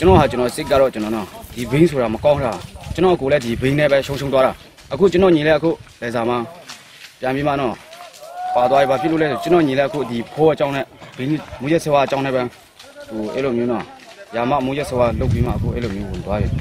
ကျွန်တော်ဟာကျွန်တော်စိတ်ကတော့ကျွန်တော်နော်ဒီဘင်းဆိုတာမကောင်းတာကျွန်တော်ကိုလည်းဒီဘင်းနဲ့ပဲရှုံသွားတာအခုကျွန်တော်ညီလည်းအခုလေစာမှာပြန်ပြီးမှနော်ပါသွားပြီဘာဖြစ်လို့လဲဆိုကျွန်တော်ညီလည်းအခုဒီဖိုးအကြောင်းနဲ့ဘင်းမူရဆဝါအကြောင်းနဲ့ပဲဟိုအဲ့လိုမျိုးနော်ရာမမူရဆဝါလုတ်ပြီးမှအခုအဲ့လိုမျိုးဝင်သွားပြီ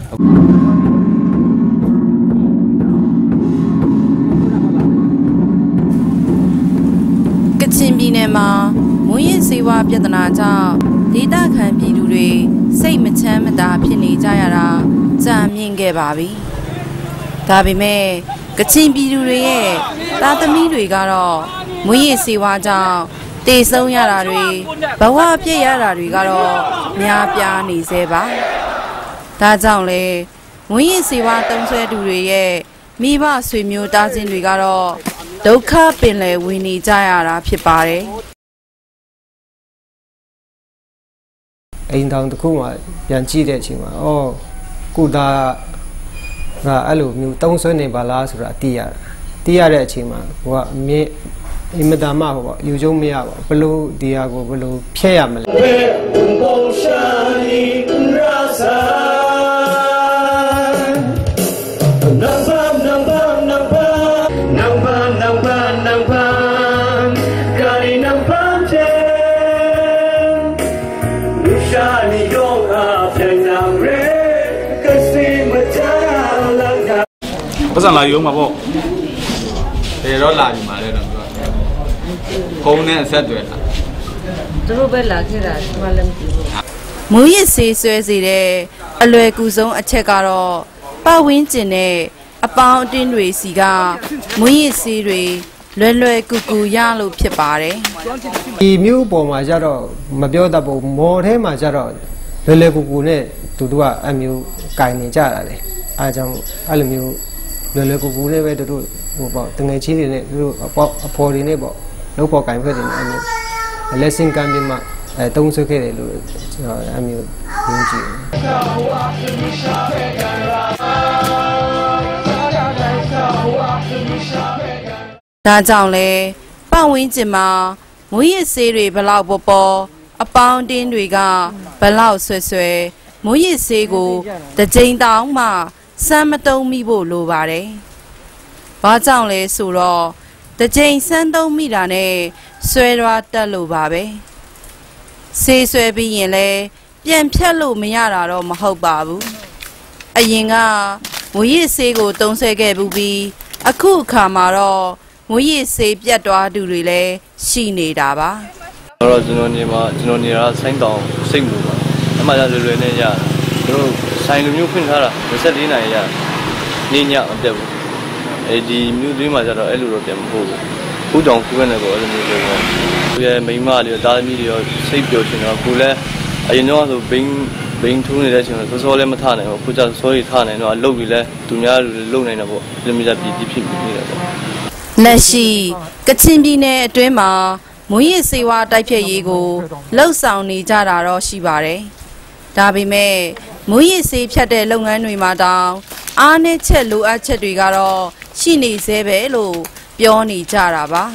ကချင်ပြည်နယ်မှာမူရစေဝါပြဿနာကြောင့်ဒေသခံပြည်သူတွေစိတ်မချမ်းမသာဖြစ်နေကြရတာကြာမြင့်ခဲ့ပါပြီ။ဒါပေမဲ့ကချင်ပြည်သူတွေရဲ့သားသမီးတွေကတော့မူရစေဝါကြောင့်တေဆုံးရတာတွေဘဝပြည့်ရတာတွေကတော့များပြားနေသေးပါ။ဒါကြောင့်လေမူရစေဝါတုံးဆွဲသူတွေရဲ့မိဘဆွေမျိုးသားချင်းတွေကတော့ဒုက္ခပင်လယ်ဝင်နေကြရတာဖြစ်ပါတယ်အိမ်တောင်တစ်ခုမှပြန်ကြည့်တဲ့အချိန်မှာကိုသားကအဲ့လိုမျိုးတုံးဆွဲနေပါလားဆိုတာသိရတဲ့အချိန်မှာဟိုကအမြင့်အင်မတန်မှဟိုပေါ့ယူကျုံမရပါဘလို့ဒီဟာကိုဘလို့ဖျက်ရမလဲ不是来用嘛不？别说垃圾嘛的了，后年才对了。 这不被垃圾了，我冷不住。 မူရစေဆွဲစေတဲ့အလွယ်ကူဆုံးအချက်ကတော့ပတ်ဝန်းကျင်နဲ့အပေါင်းအသင်းတွေစီကမူရစေတွေလွယ်ကူကူရလို့ဖြစ်ပါတယ်ဒီမျိုးပေါ်မှာကျတော့မပြောတတ်ဘူးမော်ထဲမှာကျတော့လွယ်ကူကူနဲ့သူတို့ကအမျိုးကင်နေကြတာလေအားကြောင့်အဲ့လိုမျိုးလွယ်ကူကူနဲ့ပဲသူတို့ဟိုပေါ့တငယ်ချင်းတွေနဲ့သူတို့အဖော်တွေနဲ့ပေါ့လောက်ပေါ်ကင်ဖက်တွေနဲ့အမျိုးလက်စင်ကမ်းပြီးမှတုံးဆွဲခဲ့တယ်လို့ကျွန်တော်အမျိုးယုံကြည်ဒါကြောင့်လဲပတ်ဝန်းကျင်မှာမူရစေးတွေဘလောက်ပေါ်အပေါင်းအသင်းတွေကဘလောက်ဆွဲမူရစေးကိုတစ်ကြိမ်တောင်မှစမ်းမတုံးမိဖို့လိုပါတယ်။ဘာကြောင့်လဲဆိုတော့တစ်ကြိမ်စမ်းတုံးမိတာနဲ့ဆွဲရွာတက်လို့ပါပဲ။ဆေးဆွဲပြီးရင်လည်းပြန်ဖြတ်လို့မရတာတော့မဟုတ်ပါဘူး။အရင်ကမူရစေးကိုတုံးဆွဲခဲ့ပြီးအခုအခါမှာတော့မူရစေးပြတ်သွားသူတွေလည်းရှိနေတာပါ။ကျွန်တော်နေတာဆိုင်းတောင်စိတ်မှုပါ။အမှန်တရားလွယ်နဲ့ရကျွန်တော်ဆိုင်လူမျိုးဖွင့်ထားတာ24နိုင်ရနေညမပြတ်ဘူးဒီမြို့သွင်းမှာကျတော့အဲ့လိုတော့ပြန်မဟုတ်ဘူးခုတောင်ခုကနေပေါ့အဲ့လိုမျိုးပေါ့သူရဲ့မိန်းမတွေတာသမီတွေရောစိတ်ပျော်ရှင်တော့ကိုလည်းအရင်တော့ဆိုဘိန်းထူးနေတဲ့အချိန်မှာစောလည်းမထနိုင်ဘူးခုကျစောတွေထနိုင်တော့အလုပ်တွေလည်းသူများလူတွေလုပ်နိုင်တယ်ပေါ့ဒီလိုမျိုးပြည်ဖြစ်နေတယ်ပေါ့လက်ရှိကချင်ပြည်နယ်အတွင်းမှာမူရစေဝါတိုက်ဖြတ်ရေးကိုလှုပ်ဆောင်နေကြတာတော့ရှိပါတယ်ဒါပေမဲ့မူရစေးဖြတ်တဲ့လုပ်ငန်းတွေမှာတောင်အားနည်းချက်လိုအပ်ချက်တွေကတော့ရှိနေသေးပဲလို့ပြောနေကြတာပါ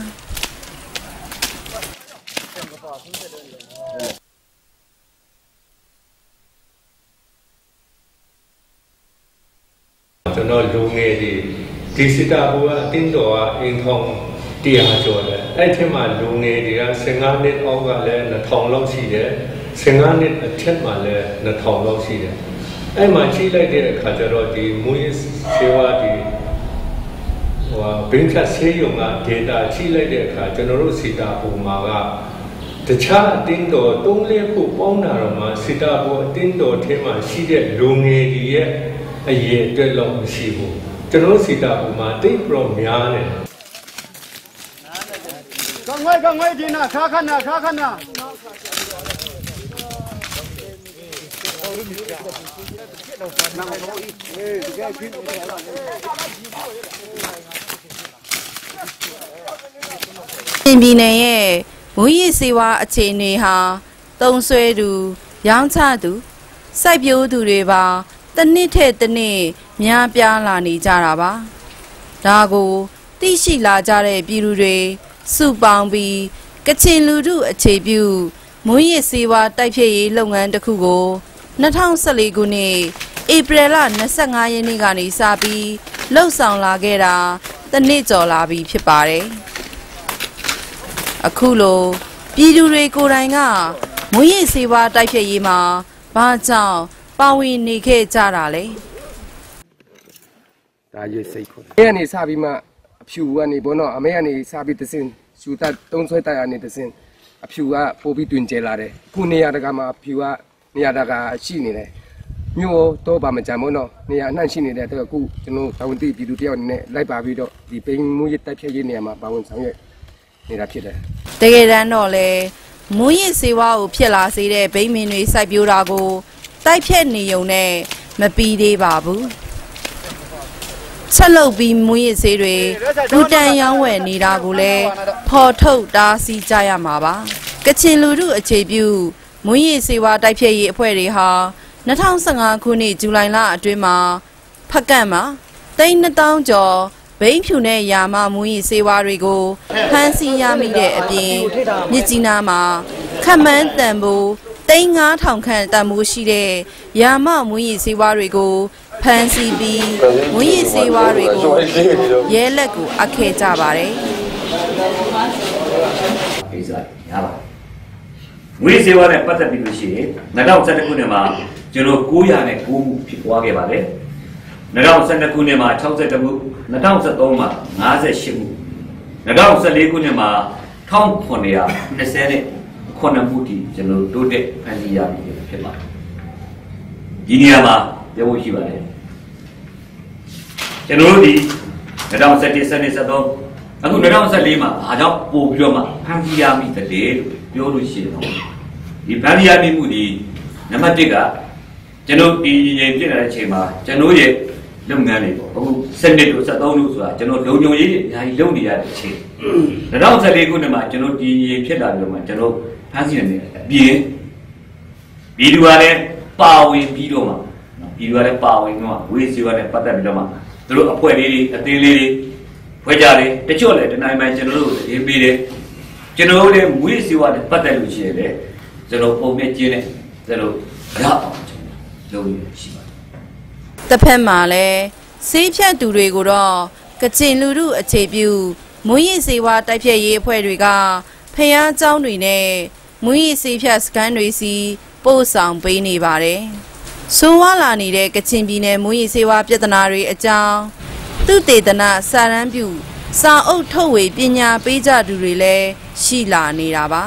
ကျွန်တော်လူငယ်ဒီစစ်တာဘူကအတင်းတော်ကအင်ထောင်100ကျော်တယ်အဲ့ထက်မှလူငယ်တွေက15နှစ်အောက်ကလည်း2000လောက်ရှိတယ်15နှစ်အထက်မှာလည်း2000လောက်ရှိတယ်အဲ့မှာကြီးလိုက်တဲ့အခါကျတော့ဒီမူရစေဝါဒီဘင်းဖြတ်ဆေးရုံက data ကြီးလိုက်တဲ့အခါကျွန်တော်တို့စီတာပုံမှာကတခြားအတင်းတော်3-4ခုပေါင်းတာတော့မှစီတာပုံအတင်းတော်ထဲမှာရှိတဲ့လူငယ်တွေရဲ့အရေးအတွက်လောက်မရှိဘူးကျွန်တော်စီတာပုံမှာတိတ်ပရောများတယ်刚外地呢，看看呢。 ပြင်ပြည်နယ်ရဲ့မူရစေဝါအခြေအနေဟာတုံးဆွဲသူရောင်းချသူစိုက်ပျိုးသူတွေပါတစ်နှစ်ထက်တစ်နှစ်များပြားလာနေကြတာပါဒါကိုသိရှိလာကြတဲ့ပြည်သူတွေစုပေါင်းပြီးကချင်လူထုအခြေပြုမူရစေဝါတိုက်ဖြတ်ရေးလုပ်ငန်းတစ်ခုကိုဖ 2014 ခုနှစ်ဧပြီလ 25 ရက်နေ့ကနေစပြီးလှုပ်ဆောင်လာခဲ့တာတစ်နှစ်ကျော်လာပြီဖြစ်ပါတယ်အခုလိုပြည်သူတွေကိုယ်တိုင်ကမွေးရည်စေဝါတိုက်ဖျက်ရေးမှာဘာကြောင့်ပါဝင်နေခဲ့ကြတာလဲဒါရေးစိတ်ခေါ်တယ်။အဲ့ကနေစပြီးမှအဖြူကနေဘောနော်အမေကနေစပြီးတစင်ရှူတာတုံးဆွဲတိုက်ကနေတစင်အဖြူကပို့ပြီးတွင်ကျဲလာတယ်။ခုနေရာတကာမှာအဖြူကနေရာတကာရှိနေတယ်။မြို့တော့ပါမကြမ်းဘောနော်နေရာအနှံ့ရှိနေတဲ့အတွက်အခုကျွန်တော်တာဝန်သိပြည်သူတယောက်အနေနဲ့လိုက်ပါပြီးတော့ဒီပိန်မူရတိုက်ဖြတ်ရေးနေရာမှာပါဝင်ဆောင်ရွက်နေတာဖြစ်တယ်။တကယ်တမ်းတော့လေမွေးရည်စေဝါကိုဖြစ်လာစေတဲ့ဗိမင်တွေစိုက်ပျိုးတာကိုတိုက်ဖြတ်နေုံနဲ့မပြီးသေးပါဘူးဆက်လုပ်ပြီးမွေးရည်စေးတွေလူတန်ရောင်းဝယ်နေတာကိုလည်းဖော်ထုတ်တားဆီးကြရမှာပါကချင်လူထုအခြေပြုမွေးရည်စေဝါတိုက်ဖြတ်ရေးအဖွဲ့တွေဟာ2015ခုနှစ်ဇူလိုင်လအတွင်းမှာဖက်ကန့်မှာ3,000ကျော်ဘိန်းဖြူနဲ့ယာမမွေးရည်စေဝါတွေကိုဖမ်းဆီးရမိတဲ့အပြင်မြစ်ကြီးနားမှာခမန်းတန်ဖိုး3,500 ခန့်တန်ဖိုးရှိတဲ့ယာမမွေးရည်စေဝါတွေကိုဖမ်းဆီးပြီးမွေးရည်စေဝါတွေကိုရဲလက်ကိုအပ်ခဲ့ကြပါတယ်ကိစ္စရပါမွေးစေဝါနဲ့ပတ်သက်ပြီးလို့ရှိရင်2012ခုနှစ်မှာကျွန်တော်909မှုဖြစ်ပွားခဲ့ပါတယ်2012ခုနှစ်မှာ62မှု2013မှာ58မှု2014ခုနှစ်မှာ1929မှုထိကျွန်တော်တိုးတက်ဖန်တီးရပြီဖြစ်ပါတယ်ဒီနေရာမှာပြောဖို့ရှိပါတယ်ကျွန်တော်တို့ဒီ2017 2013အခု2014မှာအားကြောင့်ပို့ပြီးတော့မှဖန်တီးရပြီတည်းလို့ပြောလို့ရှိတယ်ဒီဖန်တီးရပြီမှုဒီနံပါတ်1ကကျွန်တော်ဒီရင်ပြည့်တဲ့အချိန်မှာကျွန်တော်ရဲ့လုပ်ငန်းတွေပေါ့အခု7တို့73တို့ဆိုတာကျွန်တော်လုံခြုံရေးအများကြီးလုပ်နေရတဲ့အချိန်2014ခုနှစ်မှာကျွန်တော်ဒီရင်ဖြစ်လာပြီးတော့မှကျွန်တော်ဖန်တီးနေတဲ့အပြင်ဗီဒီယိုကလည်းပါဝင်ပြီးတော့မှဗီဒီယိုကလည်းပါဝင်တော့ဝေးစီကလည်းပတ်သက်ပြီးတော့မှသူတို့အဖွဲ့လေးတွေအသေးလေးတွေဖွဲ့ကြတယ်တချို့လည်းတနိုင်ပိုင်းကျွန်တော်တို့ရေးပေးတယ်ကျွန်တော်တို့လည်းဝေးစီကလည်းပတ်သက်လို့ရှိရတယ်ကျွန်တော်ပုံနဲ့ကျင်းတယ်ကျွန်တော်ရအောင်လုပ်ရရှိပါတယ်တစ်ဖက်မှာလည်းစေးဖြတ်သူတွေကိုတော့ကချင်လူထုအခြေပြုမွေးရည်စေဝါတိုက်ဖြတ်ရေးအဖွဲ့တွေကဖျားเจ้าတွေနဲ့မွေးရည်စေးဖြတ်စခန်းတွေစီပို့ဆောင်ပေးနေပါတယ်ဆိုးဝါးလာနေတဲ့ကချင်ပြည်နယ်မွေးရည်စေဝါပြဿနာတွေအကြောင်းသူတေသနစာရန်ပြုစာအုပ်ထုတ်ဝေပညာပေးကြသူတွေလည်းရှိလာနေတာပါ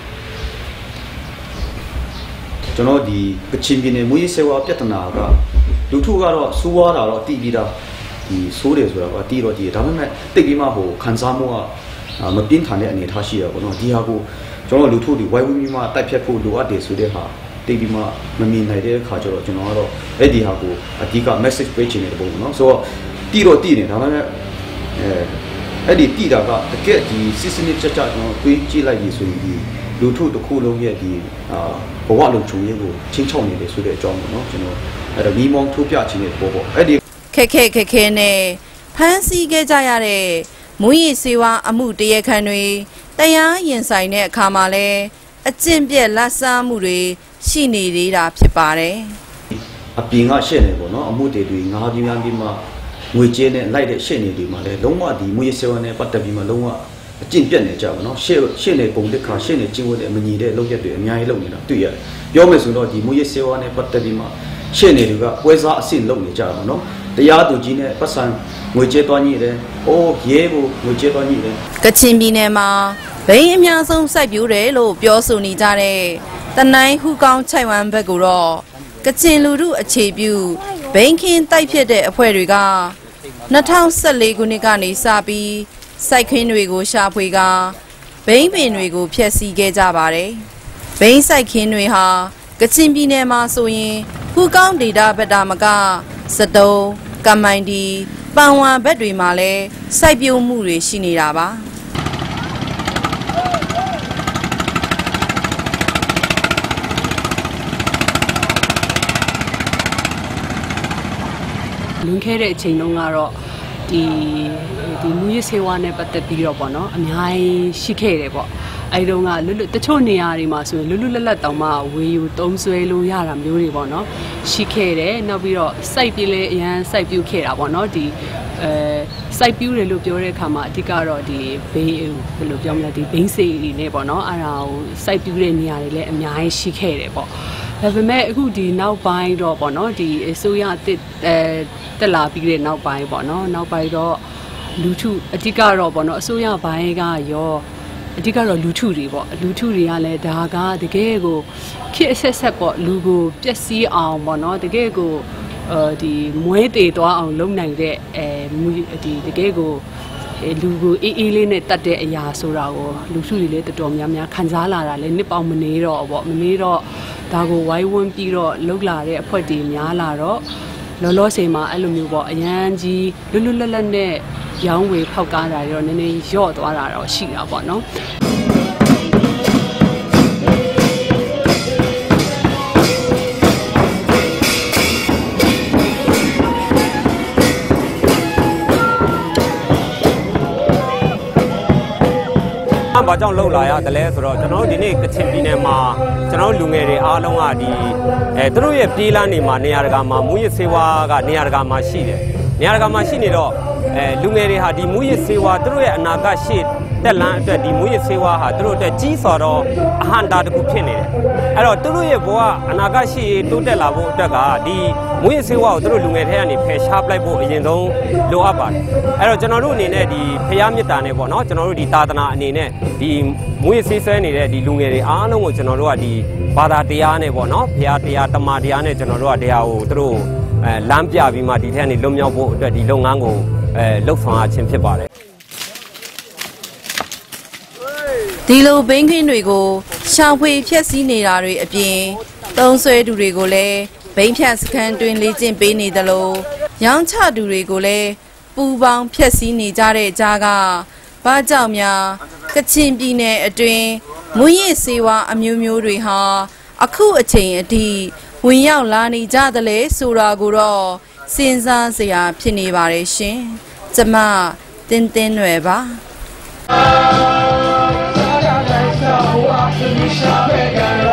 ကျွန်တော်ဒီကချင်ပြည်နယ်မွေးစေဝါပြဿနာကလူထုကတော့ဆိုးဝါးတာတော့တည်ပြီးသားဒီဆိုးတယ်ဆိုတော့တည်တော့တည်ဒါပေမဲ့တိတ်ပြီးမှဟိုခံစားမှုကမပြင်းထန်တဲ့အနေထားရှိရပါတော့ဒီဟာကိုကျွန်တော်လူထုဒီဝိုင်းဝန်းပြီးမှတိုက်ဖြတ်ဖို့လိုအပ်တယ်ဆိုတဲ့ဟာတိတ်ပြီးမှမမြင်နိုင်တဲ့အခါကျတော့ကျွန်တော်ကတော့အဲ့ဒီဟာကိုအဓိက message ပေးချင်တဲ့ပုံပေါ့နော်ဆိုတော့တည်တော့တည်နေဒါပေမဲ့အဲ့ဒီတည်တာကတကယ်ဒီ system ချက်ကျွန်တော်တွေးကြည့်လိုက်ပြီဆိုရင်ဒီလူထုတစ်ခုလုံးရဲ့ဒီဘဝလုံခြုံရေးကိုချင်းချောက်နေတယ်ဆိုတဲ့အကြောင်းပေါ့နော်ကျွန်တော်အဲ့ဒါမိမောင်းထိုးပြချင်တဲ့ပေါ်ပေါ့အဲ့ဒီခက်ခဲနဲ့ဖမ်းဆီးခဲ့ကြရတဲ့မွေးရည်စေဝါအမှုတရားခံတွေတရားရင်ဆိုင်တဲ့အခါမှာလဲအကျင့်ပြက်လက်စားမှုတွေရှိနေသေးတာဖြစ်ပါတယ်အပြင်ကရှေ့နေပေါ့နော်အမှုတွေငါးပြင်းပြီးမှငွေကြေးနဲ့လိုက်တဲ့ရှေ့နေတွေမှာလဲလုံးဝဒီမွေးရည်စေဝါနဲ့ပတ်သက်ပြီးမှလုံးဝအကျင့်ပြက်နေကြပါတော့ရှေ့နေပုံတစ်ခါရှေ့နေကျင့်ဝတ်တဲ့အမညီတဲ့လုပ်ရက်တွေအများကြီးလုပ်နေတာတွေ့ရတယ်ပြောမယ်ဆိုတော့ဒီမွေးရည်စေဝါနဲ့ပတ်သက်ပြီးမှရှေ့နေတွေကပွဲစားအဆင့်လုပ်နေကြတာပေါ့နော်တရားသူကြီးနဲ့ပတ်စံငွေကြေးသွားညှိတယ်။အိုးရဲကိုငွေကြေးသွားညှိတယ်။ကချင်ပြည်နယ်မှာဘိန်းအများဆုံးစိုက်ပျိုးတယ်လို့ပြောဆိုနေကြတဲ့တနိုင်းဟူကောင်းချိုင်ဝမ်ဘက်ကိုတော့ကချင်လူထုအခြေပြုဘိန်းခင်းတိုက်ဖြစ်တဲ့အဖွဲ့တွေက2014ခုနှစ်ကနေစပြီးစိုက်ခင်းတွေကိုရှာဖွေကဘိန်းပင်တွေကိုဖျက်ဆီးခဲ့ကြပါတယ်။ဘိန်းစိုက်ခင်းတွေဟာကချင်ပြည်နယ်မှာဆိုရင်ဟူကောင်းဒေတာဘက်တာမကစတုံးကမိုင်ဒီပန်ဝါဘက်တွေမှာလည်းစိုက်ပျိုးမှုတွေရှိနေတာပါလွန်ခဲ့တဲ့အချိန်တုန်းကတော့ဒီမူရစေဝါနဲ့ပတ်သက်ပြီးတော့ပေါ့နော်အများကြီးရှိခဲ့တယ်ပေါ့အဲ့တုန်းကလွတ်လွတ်တချို့နေရာတွေမှာဆိုရင်လွတ်လွတ်လပ်လပ်တောင်မှဝေယူသုံးဆွဲလို့ရတာမျိုးတွေပေါ့နော်ရှိခဲ့တယ်နောက်ပြီးတော့စိုက်ပြလဲအရန်စိုက်ပြခဲ့တာပေါ့နော်ဒီစိုက်ပြူးတယ်လို့ပြောတဲ့အခါမှာအဓိကတော့ဒီဘေးဘယ်လိုပြောမလဲဒီဘိန်းစေတွေနဲ့ပေါ့နော်အဲ့ဒါကိုစိုက်ပြူးတဲ့နေရာတွေလည်းအများကြီးရှိခဲ့တယ်ပေါ့ဒါပေမဲ့အခုဒီနောက်ပိုင်းတော့ပေါ့နော်ဒီအစိုးရတက်လာပြီးတဲ့နောက်ပိုင်းပေါ့နော်နောက်ပိုင်းတော့လူထုအဓိကတော့ပေါ့နော်အစိုးရဘိုင်းကရောအဓိကတော့လူထုတွေပေါ့လူထုတွေကလည်းဒါကတကယ်ကိုခစ်အဆက်ဆက်ပေါ့လူကိုပျက်စီးအောင်ပေါ့နော်တကယ်ကိုဒီမွဲတေသွားအောင်လုပ်နိုင်တဲ့ဒီတကယ်ကိုလူကိုအေးလေးနဲ့တတ်တဲ့အရာဆိုတာကိုလူစုတွေလည်းတော်တော်များများခံစားလာတာလည်းနှစ်ပေါင်းမနေတော့ပေါ့မနေတော့ဒါကိုဝိုင်းဝန်းပြီးတော့လှုပ်လာတဲ့အဖွဲ့တွေများလာတော့လောလောဆယ်မှာအဲ့လိုမျိုးပေါ့အရန်ကြီးလွတ်လွတ်လပ်လပ်နဲ့ရောင်းဝယ်ဖောက်ကားတာရောနည်းနည်းညော့သွားတာတော့ရှိတာပေါ့နော်ဘာကြောင့်လှုပ်လာရတယ်လဲဆိုတော့ကျွန်တော်တို့ဒီနေ့ကချင်ပြည်နယ်မှာကျွန်တော်တို့လူငယ်တွေအားလုံးကဒီသူတို့ရဲ့ပြေးလမ်းနေမှာနေရာတကာမှာမူရစ်ဆေးဝါးကနေရာတကာမှာရှိတယ်နေရာတကာမှာရှိနေတော့လူငယ်တွေဟာဒီမူရစ်ဆေးဝါးသူတို့ရဲ့အနာဂတ်ရှေ့တက်လန်းအတွက်ဒီမူရစ်ဆေးဝါးဟာသူတို့အတွက်ကြီးစွာတော့အဟန့်တာတစ်ခုဖြစ်နေတယ်အဲ့တော့သူတို့ရဲ့ဘဝအနာဂတ်ရှေ့တိုးတက်လာဖို့အတွက်ကဒီမူရစ်ဆေးဝါးကိုသူတို့လူငယ်တွေကနေဖယ်ရှားပလိုက်ဖို့အရင်ဆုံးလိုအပ်ပါတယ်အဲ့တော့ကျွန်တော်တို့အနေနဲ့ဒီဖျားမြစ်တာနဲ့ပေါ့နော်ကျွန်တော်တို့ဒီသာသနာအနေနဲ့ဒီမူရစ်ဆေးဆွဲနေတဲ့ဒီလူငယ်တွေအားလုံးကိုကျွန်တော်တို့ကဒီဘာသာတရားနဲ့ပေါ့နော်ဖျားတရားတမန်တရားနဲ့ကျွန်တော်တို့ကတရားကိုသူတို့လမ်းပြပြီးမှဒီထက်ကနေလွတ်မြောက်ဖို့အတွက်ဒီလုပ်ငန်းကိုလှုပ်ဆောင်ရခြင်းဖြစ်ပါတယ်ဒီလိုဘိန်းခင်းတွေကိုရှောင်ဖွေဖျက်ဆီးနေတာတွေအပြင်သုံးဆွဲသူတွေကိုလည်းဘိန်းဖြတ်စခန်းတွင်လေ့ကျင့်ပေးနေသလိုရောင်းချသူတွေကိုလည်းပူပေါင်းဖျက်ဆီးနေကြတဲ့ကြားကဘာကြောင့်များကချင်ပြည်နယ်အတွင်းမူရစ်ဆေးဝါးအမျိုးမျိုးတွေဟာအခုအချိန်အထိဝင်ရောက်လာနေကြသလဲဆိုတာကိုတော့စဉ်းစားစရာဖြစ်နေပါတယ်ရှင်ကျမတင်းတင်းနွယ်ပါ Shall we